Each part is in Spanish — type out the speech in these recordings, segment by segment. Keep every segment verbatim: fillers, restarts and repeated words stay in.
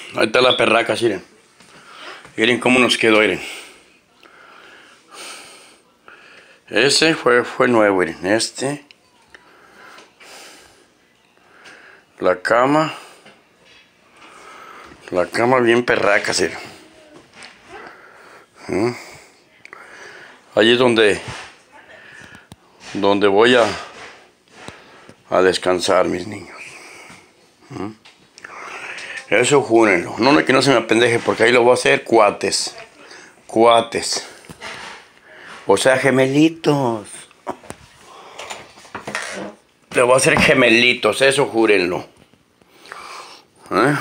Ahí está la perraca, miren. Miren cómo nos quedó, miren. Ese fue, fue nuevo, miren. Este. La cama. La cama bien perraca, miren. ¿Mm? Allí es donde, donde voy a, a descansar, mis niños. ¿Mm? Eso júrenlo. No, no, que no se me apendeje, porque ahí lo voy a hacer cuates. Cuates. O sea, gemelitos. Le voy a hacer gemelitos, eso júrenlo. ¿Eh?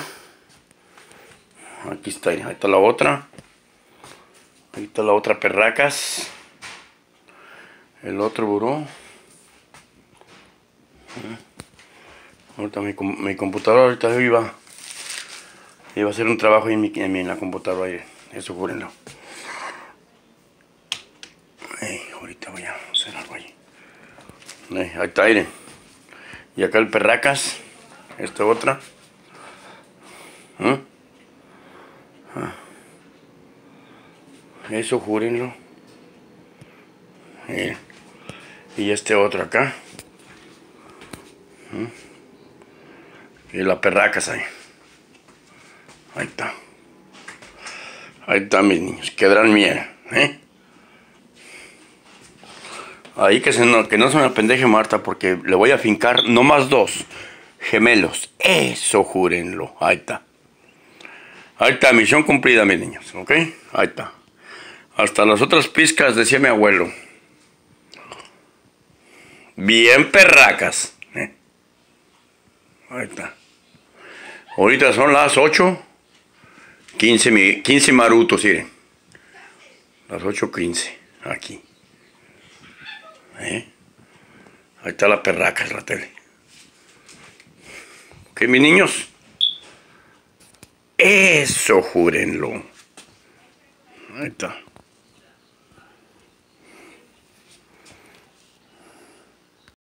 Aquí está, ahí está la otra. Ahí está la otra perracas. El otro buró. ¿Eh? Ahorita mi, mi computadora ahorita yo iba. Iba a hacer un trabajo en, mi, en, mi, en la computadora ahí. Eso júrenlo. Hey, ahorita voy a hacer algo ahí. Hey, ahí está, miren. Y acá el perracas. Esta otra. ¿Eh? Ah. Eso júrenlo. Miren. Y este otro acá. ¿Eh? Y la perracas ahí. Ahí está. Ahí está, mis niños. Quedarán miel. ¿Eh? Ahí que, se no, que no se me apendeje Marta, porque le voy a fincar no más dos gemelos. Eso júrenlo. Ahí está. Ahí está, misión cumplida, mis niños. ¿Ok? Ahí está. Hasta las otras pizcas, decía mi abuelo. Bien perracas. ¿Eh? Ahí está. Ahorita son las ocho. quince, quince marutos, miren. Las ocho quince. Aquí. ¿Eh? Ahí está la perraca, el ratele. ¿Ok, mis niños? Eso, júrenlo. Ahí está.